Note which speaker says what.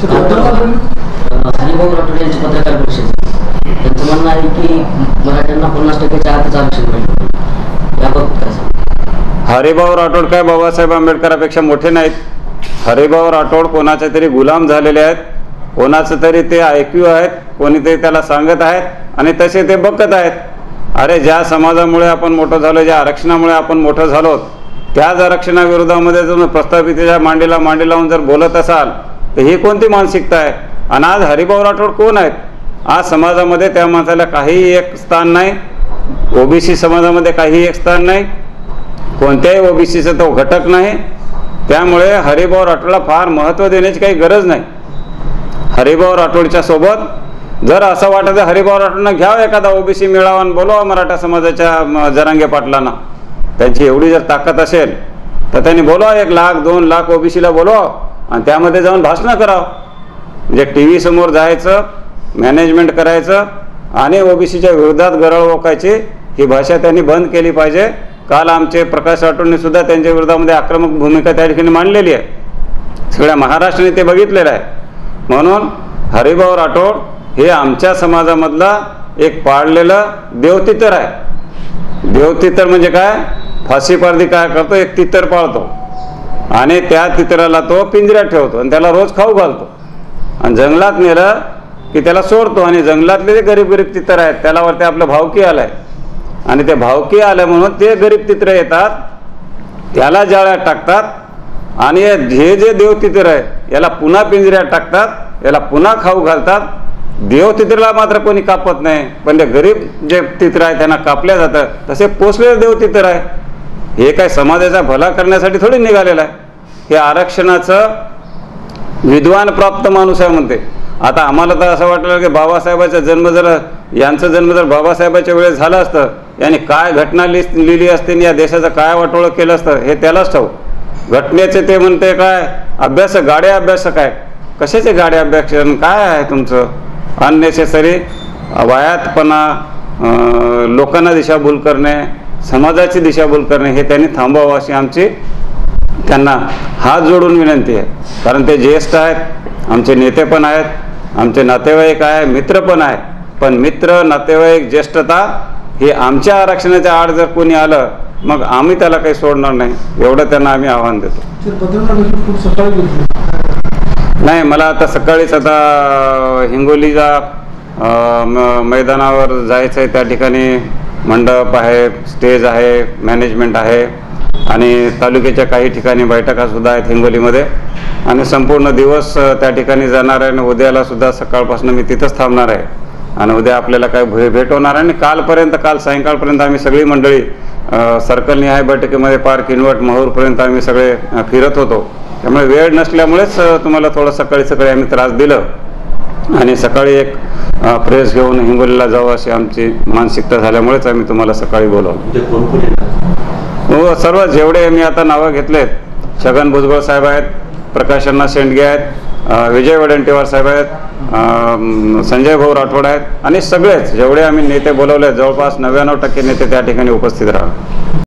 Speaker 1: हरिभाऊ राठोड यांची पत्रकार परिषद, त्यांचं म्हणणं आहे की मराठ्यांना 50% आतच आरक्षण मिळेल, याबाबत काय सांगा?
Speaker 2: हरिभाऊ राठोड काय बाबासाहेब आंबेडकरांपेक्षा मोठे नाहीत. हरिभाऊ राठोड कोणाचे तरी गुलाम झालेले आहेत, कोणाचं तरी ते ऐकू आहेत, कोणीतरी त्याला सांगत आहेत आणि तसे ते बघत आहेत. अरे ज्या समाजामुळे आपण मोठं झालो, ज्या आरक्षणामुळे आपण मोठं झालो, त्याच आरक्षणाविरोधामध्ये जर प्रस्थापितेच्या मांडीला मांडी लावून जर बोलत असाल तर ही कोणती मानसिकता आहे? आणि आज हरिभाऊ राठोड कोण आहेत? आज समाजामध्ये त्या माणसाला काहीही एक स्थान नाही, ओबीसी समाजामध्ये काहीही एक स्थान नाही, कोणत्याही ओबीसीचा तो घटक नाही. त्यामुळे हरिभाऊ राठोडला फार महत्त्व देण्याची काही गरज नाही. हरिभाऊ राठोडच्या सोबत जर असं वाटतं हरिभाऊ राठोडना घ्यावं एखादा ओबीसी मेळावा आणि बोलवा मराठा समाजाच्या जरांगे पाटलांना, त्यांची एवढी जर ताकद असेल तर त्यांनी बोलवा 1 लाख 2 लाख ओबीसीला बोलवा आणि त्यामध्ये जाऊन भाषणं करावं. म्हणजे टी व्ही समोर जायचं, मॅनेजमेंट करायचं आणि ओबीसीच्या विरोधात गरळ ओकायची ही भाषा त्यांनी बंद केली पाहिजे. काल आमचे प्रकाश राठोडने सुद्धा त्यांच्या विरोधामध्ये आक्रमक भूमिका त्या ठिकाणी मांडलेली आहे, सगळ्या महाराष्ट्राने ते बघितलेलं आहे. म्हणून हरिभाऊ राठोड हे आमच्या समाजामधला एक पाळलेलं देवतितर आहे. देवतितर म्हणजे काय? फाशी पारधी काय करतो, एक तितर पाळतो आणि त्या तितराला तो पिंजऱ्यात ठेवतो आणि त्याला रोज खाऊ घालतो आणि जंगलात नेलं की त्याला सोडतो. आणि जंगलातले जे गरीब गरीब तितर आहेत त्याला वरती आपलं भावकी आलंय आणि ते भावकी आलं म्हणून ते गरीब तित्र येतात, त्याला जाळ्यात टाकतात आणि हे जे देवतित्र आहे याला पुन्हा पिंजऱ्यात टाकतात, याला पुन्हा खाऊ घालतात. देवतित्रला मात्र कोणी कापत नाही, पण ते गरीब जे तित्र आहे त्यांना कापल्या जातं. तसे पोचलेलं देवतित्र आहे. हे काय समाजाचा भला करण्यासाठी थोडी निघालेलं आहे. हे आरक्षणाचं विद्वान प्राप्त माणूस आहे म्हणते. आता आम्हाला तर असं वाटलं की बाबासाहेबांचा जन्म यांचा जन्म जर बाबासाहेबाच्या वेळेस झाला असतं, यांनी काय घटना लिहिली असते आणि या देशाचं काय वाटोळं केलं असतं हे त्यालाच ठाऊक. घटनेचे ते म्हणते काय अभ्यास, गाडे अभ्यासक आहे. कशाचे गाडे अभ्यासन काय आहे तुमचं? अननेसेसरी वायातपणा, लोकांना दिशाभूल करणे, समाजाची दिशाभूल करणे हे त्यांनी थांबवावं अशी आमची त्यांना हात जोडून विनंती आहे. कारण ते ज्येष्ठ आहेत, आमचे नेते पण आहेत, आमचे नातेवाईक आहे, मित्र पण आहे. पण मित्र, नातेवाईक, ज्येष्ठता हे आमच्या आरक्षणाच्या आड जर कोणी आलं मग आम्ही त्याला काही सोडणार नाही, एवढं त्यांना आम्ही आव्हान देतो. नाही, मला आता सकाळीच आता हिंगोलीच्या मैदानावर जायचं आहे. त्या ठिकाणी मंडप आहे, स्टेज आहे, मॅनेजमेंट आहे आणि तालुक्याच्या काही ठिकाणी बैठका सुद्धा आहेत हिंगोलीमध्ये आणि संपूर्ण दिवस त्या ठिकाणी जाणार आहे. आणि उद्याला सुद्धा सकाळपासून मी तिथंच थांबणार आहे आणि उद्या आपल्याला काय भेट होणार आहे. आणि काल सायंकाळपर्यंत आम्ही सगळी मंडळी सर्कल निहाय बैठकीमध्ये पार किनवट महूरपर्यंत आम्ही सगळे फिरत होतो. त्यामुळे वेळ नसल्यामुळेच तुम्हाला थोडं सकाळी आम्ही त्रास दिलं आणि सकाळी एक प्रेस घेऊन हिंगोलीला जाऊ अशी आमची मानसिकता झाल्यामुळेच आम्ही तुम्हाला सकाळी बोलवलं. हो, सर्व जेवढे मी आता नावं घेतलेत, छगन भुजबळ साहेब आहेत, प्रकाश अण्णा शेंडगे आहेत, विजय वडेट्टीवार साहेब आहेत, संजय भाऊ राठोड आहेत आणि सगळेच जेवढे आम्ही नेते बोलवले जवळपास 99% नेते त्या ठिकाणी उपस्थित राहणार.